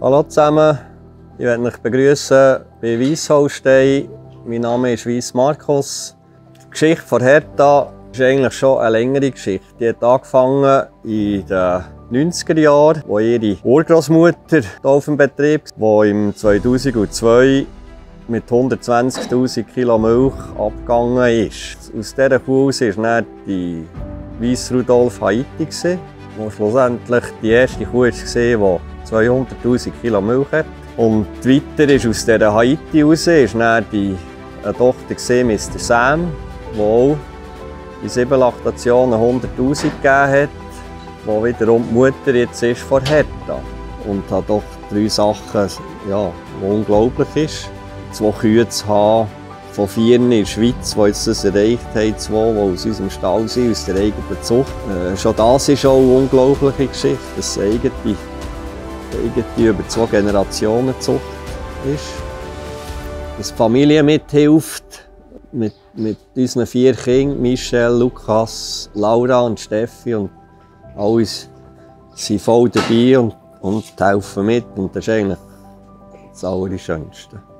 Hallo zusammen, ich möchte euch begrüßen bei Weissholstein. Mein Name ist Weiss Markus. Die Geschichte von Hertha ist eigentlich schon eine längere Geschichte. Die hat angefangen in den 90er Jahren, wo ihre Urgroßmutter hier auf dem Betrieb war, die im 2002 mit 120'000 Kilo Milch abgegangen ist. Aus dieser Kuh war dann die Weiss Rudolf Haiti, die schlussendlich die erste Kuh war, die 200'000 Kilo Milch hat. Und weiter ist aus dieser Haiti raus dann eine Tochter Mr. Sam, die auch in 7 Laktationen 100'000 gegeben hat, die wiederum die Mutter jetzt ist von Hertha. Und hat doch 3 Sachen, ja, die unglaublich ist. 2 Kühe zu haben, von 4 in der Schweiz, die jetzt das erreicht haben, 2, die aus unserem Stall sind, aus der eigenen Zucht. Schon das ist auch eine unglaubliche Geschichte, dass es irgendwie über 2 Generationen Zucht ist. Dass die Familie mithilft, mit unseren 4 Kindern, Michelle, Lukas, Laura und Steffi, und alle sind voll dabei und helfen mit. Und das ist eigentlich das Allerschönste.